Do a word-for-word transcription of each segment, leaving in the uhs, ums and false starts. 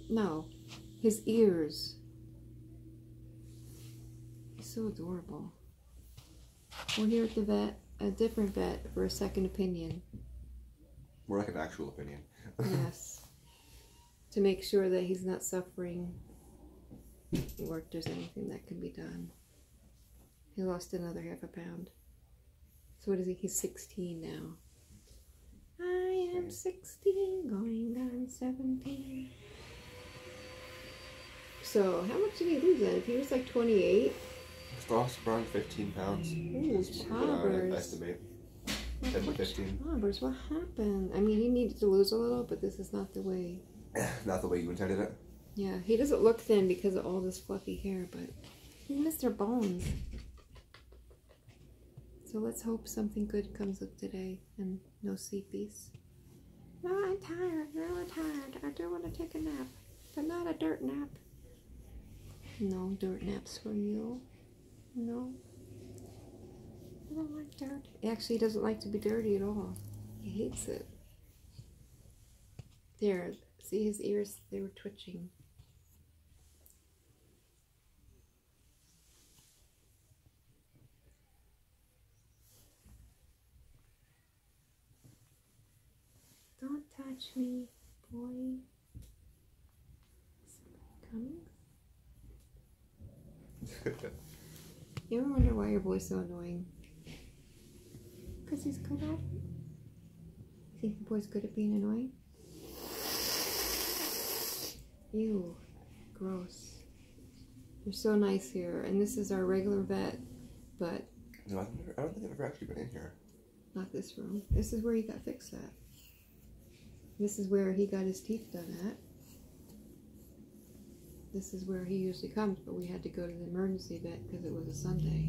No, his ears. He's so adorable. We're here at the vet, a different vet, for a second opinion. More like an actual opinion. Yes. To make sure that he's not suffering or if there's anything that can be done. He lost another half a pound. So what is he? He's sixteen now. I am sixteen, going on seventeen. So how much did he lose then? If he was like twenty-eight? He's lost around fifteen pounds. Ooh, I estimate. ten to fifteen. Chobbers, what happened? I mean, he needed to lose a little, but this is not the way. Not the way you intended it? Yeah, he doesn't look thin because of all this fluffy hair, but he's Mister Bones. So let's hope something good comes up today and no sleepies. No, I'm tired, really tired. I do want to take a nap, but not a dirt nap. No dirt naps for you. No. I don't like dirt. Actually, he doesn't like to be dirty at all. He hates it. There, see his ears? They were twitching. Don't touch me, boy. Is somebody coming? You ever wonder why your boy's so annoying? Because he's good at it. You think your boy's good at being annoying? Ew. Gross. You're so nice here. And this is our regular vet, but... No, I've never, I don't think I've ever actually been in here. Not this room. This is where he got fixed at. This is where he got his teeth done at. This is where he usually comes, but we had to go to the emergency vet because it was a Sunday.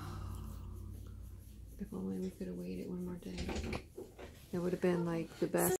If only we could have waited one more day. It would have been like the best.